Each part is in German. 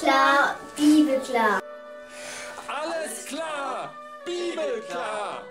klar, Bibelklar. Alles klar, Bibelklar.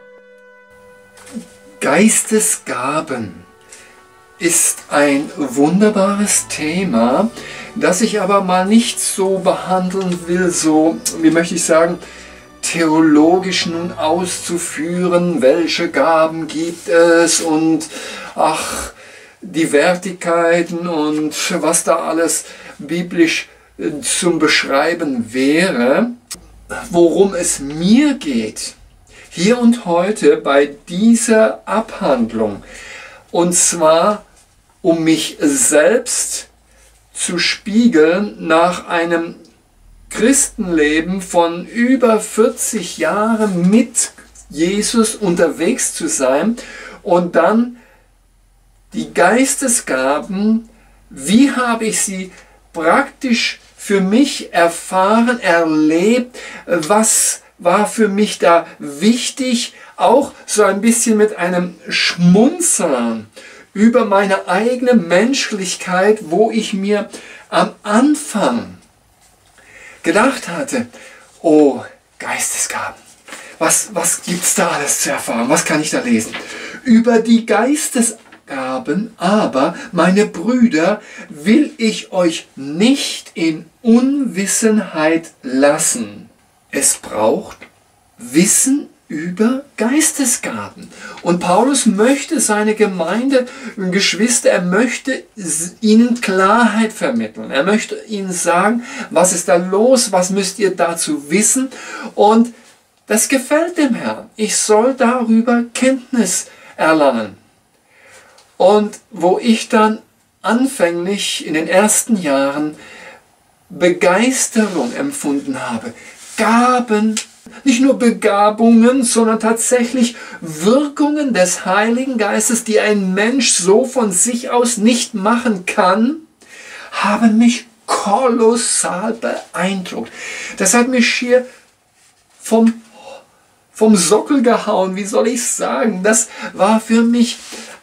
Geistesgaben ist ein wunderbares Thema, das ich aber mal nicht so behandeln will, so, wie möchte ich sagen, theologisch nun auszuführen, welche Gaben gibt es und ach, die Wertigkeiten und was da alles biblisch zum Beschreiben wäre. Worum es mir geht, hier und heute bei dieser Abhandlung, und zwar um mich selbst zu spiegeln nach einem Christenleben von über 40 Jahren mit Jesus unterwegs zu sein und dann die Geistesgaben, wie habe ich sie praktisch für mich erfahren, erlebt, was war für mich da wichtig, auch so ein bisschen mit einem Schmunzeln über meine eigene Menschlichkeit, wo ich mir am Anfang gedacht hatte, oh, Geistesgaben, was gibt es da alles zu erfahren, was kann ich da lesen? Über die Geistesgaben aber, meine Brüder, will ich euch nicht in Unwissenheit lassen. Es braucht Wissen über Geistesgaben. Und Paulus möchte seine Gemeinde, Geschwister, er möchte ihnen Klarheit vermitteln. Er möchte ihnen sagen, was ist da los, was müsst ihr dazu wissen. Und das gefällt dem Herrn. Ich soll darüber Kenntnis erlangen. Und wo ich dann anfänglich in den ersten Jahren Begeisterung empfunden habe, Gaben, nicht nur Begabungen, sondern tatsächlich Wirkungen des Heiligen Geistes, die ein Mensch so von sich aus nicht machen kann, haben mich kolossal beeindruckt. Das hat mich schier vom Sockel gehauen, wie soll ich sagen. Das war für mich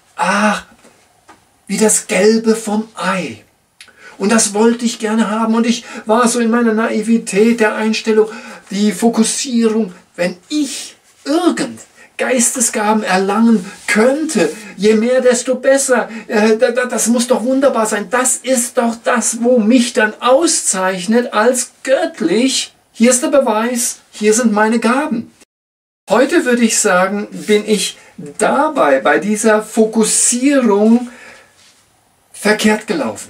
wie das Gelbe vom Ei. Und das wollte ich gerne haben. Und ich war so in meiner Naivität der Einstellung, die Fokussierung, wenn ich irgend Geistesgaben erlangen könnte, je mehr, desto besser. Das muss doch wunderbar sein. Das ist doch das, wo mich dann auszeichnet als göttlich. Hier ist der Beweis, hier sind meine Gaben. Heute würde ich sagen, bin ich dabei, bei dieser Fokussierung verkehrt gelaufen.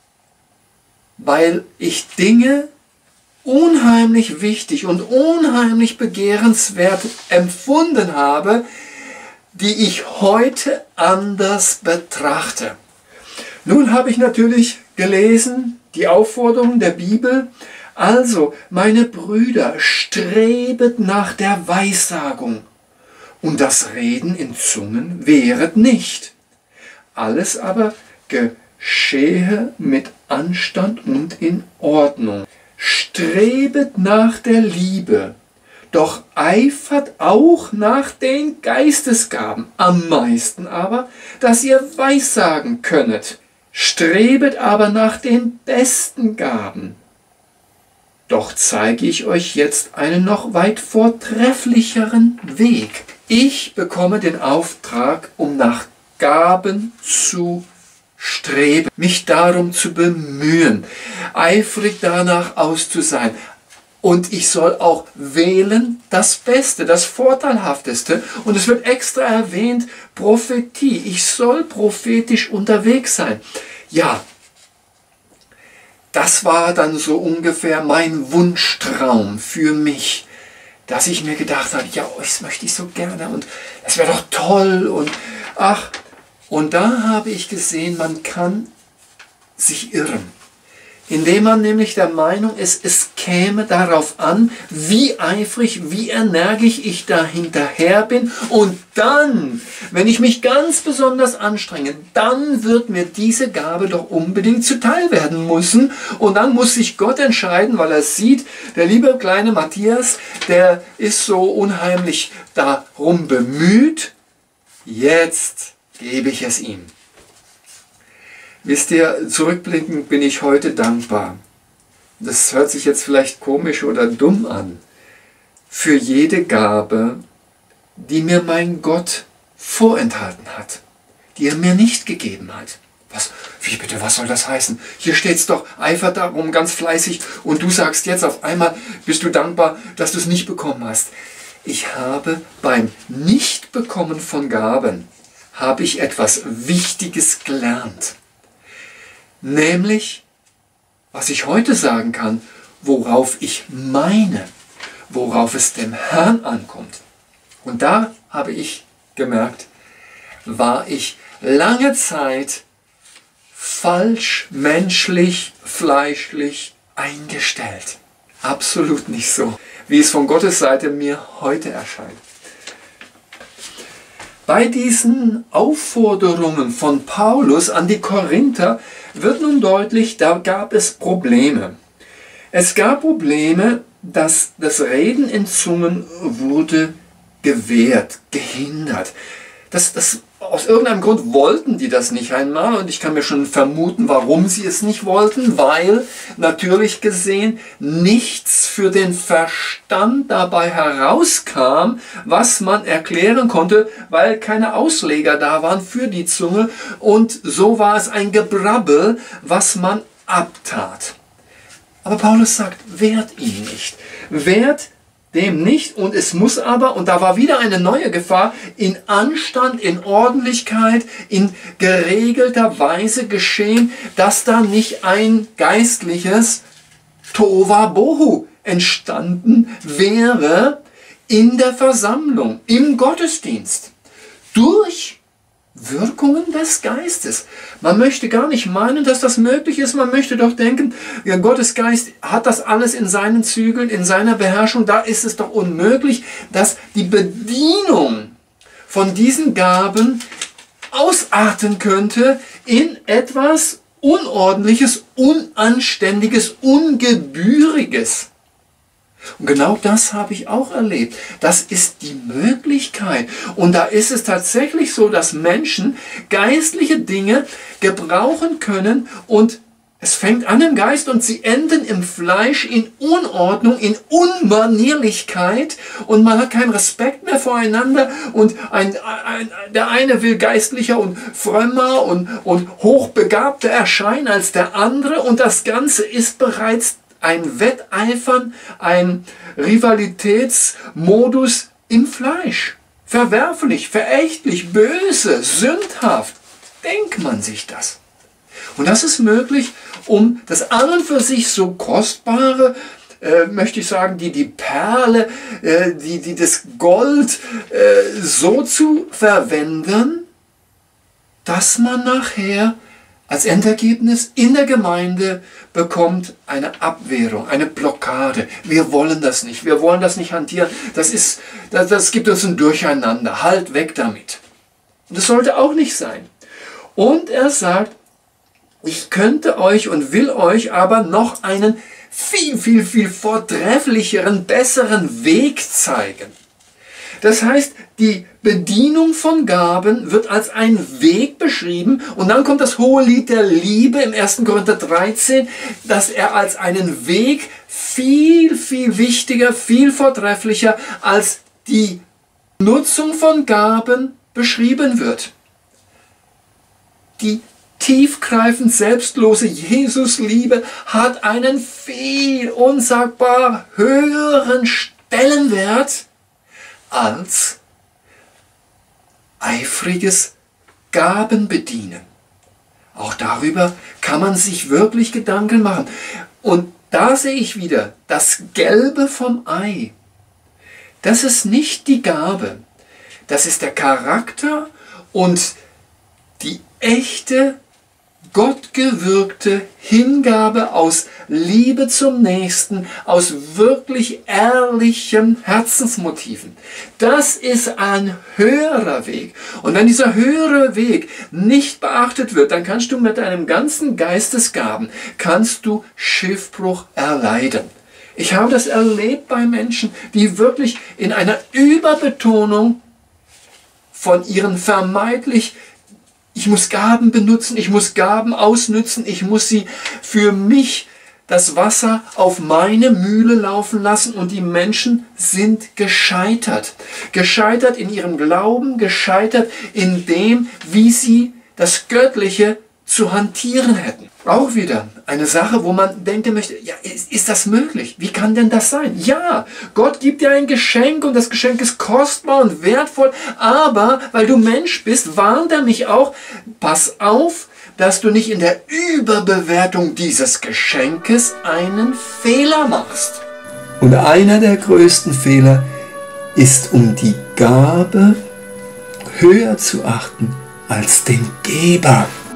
Weil ich Dinge unheimlich wichtig und unheimlich begehrenswert empfunden habe, die ich heute anders betrachte. Nun habe ich natürlich gelesen, die Aufforderung der Bibel, also, meine Brüder, strebet nach der Weissagung, und das Reden in Zungen wehret nicht. Alles aber geschehe mit Anstand und in Ordnung. Strebet nach der Liebe, doch eifert auch nach den Geistesgaben, am meisten aber, dass ihr weissagen könnet. Strebet aber nach den besten Gaben. Doch zeige ich euch jetzt einen noch weit vortrefflicheren Weg. Ich bekomme den Auftrag, um nach Gaben zu streben, mich darum zu bemühen, eifrig danach auszu sein. Und ich soll auch wählen das Beste, das Vorteilhafteste. Und es wird extra erwähnt, Prophetie. Ich soll prophetisch unterwegs sein. Ja, das war dann so ungefähr mein Wunschtraum für mich, dass ich mir gedacht habe, ja, das möchte ich so gerne und es wäre doch toll und ach. Und da habe ich gesehen, man kann sich irren, indem man nämlich der Meinung ist, es käme darauf an, wie eifrig, wie energisch ich da hinterher bin. Und dann, wenn ich mich ganz besonders anstrenge, dann wird mir diese Gabe doch unbedingt zuteil werden müssen. Und dann muss sich Gott entscheiden, weil er sieht, der liebe kleine Matthias, der ist so unheimlich darum bemüht, jetzt gebe ich es ihm. Wisst ihr, zurückblickend bin ich heute dankbar, das hört sich jetzt vielleicht komisch oder dumm an, für jede Gabe, die mir mein Gott vorenthalten hat, die er mir nicht gegeben hat. Was? Wie bitte, was soll das heißen? Hier steht es doch, eifert darum ganz fleißig und du sagst jetzt auf einmal, bist du dankbar, dass du es nicht bekommen hast. Ich habe beim Nichtbekommen von Gaben, habe ich etwas Wichtiges gelernt. Nämlich, was ich heute sagen kann, worauf ich meine, worauf es dem Herrn ankommt. Und da habe ich gemerkt, war ich lange Zeit falsch, menschlich, fleischlich eingestellt. Absolut nicht so, wie es von Gottes Seite mir heute erscheint. Bei diesen Aufforderungen von Paulus an die Korinther wird nun deutlich, da gab es Probleme. Es gab Probleme, dass das Reden in Zungen wurde gewehrt, gehindert. Aus irgendeinem Grund wollten die das nicht einmal und ich kann mir schon vermuten, warum sie es nicht wollten, weil natürlich gesehen nichts für den Verstand dabei herauskam, was man erklären konnte, weil keine Ausleger da waren für die Zunge und so war es ein Gebrabbel, was man abtat. Aber Paulus sagt, wehrt ihn nicht, wehrt dem nicht und es muss aber, und da war wieder eine neue Gefahr, in Anstand, in Ordentlichkeit, in geregelter Weise geschehen, dass da nicht ein geistliches Tohuwabohu entstanden wäre in der Versammlung, im Gottesdienst, durch Wirkungen des Geistes. Man möchte gar nicht meinen, dass das möglich ist. Man möchte doch denken, ja, Gottes Geist hat das alles in seinen Zügeln, in seiner Beherrschung. Da ist es doch unmöglich, dass die Bedienung von diesen Gaben ausarten könnte in etwas Unordentliches, Unanständiges, Ungebühriges. Und genau das habe ich auch erlebt. Das ist die Möglichkeit. Und da ist es tatsächlich so, dass Menschen geistliche Dinge gebrauchen können und es fängt an im Geist und sie enden im Fleisch in Unordnung, in Unmanierlichkeit und man hat keinen Respekt mehr voreinander und der eine will geistlicher und frömmer und hochbegabter erscheinen als der andere und das Ganze ist bereits ein Wetteifern, ein Rivalitätsmodus im Fleisch. Verwerflich, verächtlich, böse, sündhaft. Denkt man sich das. Und das ist möglich, um das an und für sich so kostbare, möchte ich sagen, die Perle, das Gold so zu verwenden, dass man nachher als Endergebnis in der Gemeinde bekommt eine Abwehrung, eine Blockade. Wir wollen das nicht, wir wollen das nicht hantieren. Das gibt uns ein Durcheinander. Halt weg damit. Und das sollte auch nicht sein. Und er sagt, ich könnte euch und will euch aber noch einen viel, viel, viel vortrefflicheren, besseren Weg zeigen. Das heißt, die Bedienung von Gaben wird als ein Weg beschrieben und dann kommt das hohe Lied der Liebe im 1. Korinther 13, dass er als einen Weg viel, viel wichtiger, viel vortrefflicher als die Nutzung von Gaben beschrieben wird. Die tiefgreifend selbstlose Jesusliebe hat einen viel unsagbar höheren Stellenwert als eifriges Gabenbedienen. Auch darüber kann man sich wirklich Gedanken machen. Und da sehe ich wieder das Gelbe vom Ei. Das ist nicht die Gabe. Das ist der Charakter und die echte, gottgewirkte Hingabe aus Liebe zum Nächsten, aus wirklich ehrlichen Herzensmotiven. Das ist ein höherer Weg. Und wenn dieser höhere Weg nicht beachtet wird, dann kannst du mit deinem ganzen Geistesgaben, kannst du Schiffbruch erleiden. Ich habe das erlebt bei Menschen, die wirklich in einer Überbetonung von ihren vermeintlich ich muss Gaben benutzen, ich muss Gaben ausnützen, ich muss sie für mich das Wasser auf meine Mühle laufen lassen und die Menschen sind gescheitert. Gescheitert in ihrem Glauben, gescheitert in dem, wie sie das Göttliche zu hantieren hätten. Auch wieder eine Sache, wo man denken möchte, ja, ist das möglich? Wie kann denn das sein? Ja, Gott gibt dir ein Geschenk und das Geschenk ist kostbar und wertvoll, aber weil du Mensch bist, warnt er mich auch, pass auf, dass du nicht in der Überbewertung dieses Geschenkes einen Fehler machst. Und einer der größten Fehler ist, um die Gabe höher zu achten als den Geber.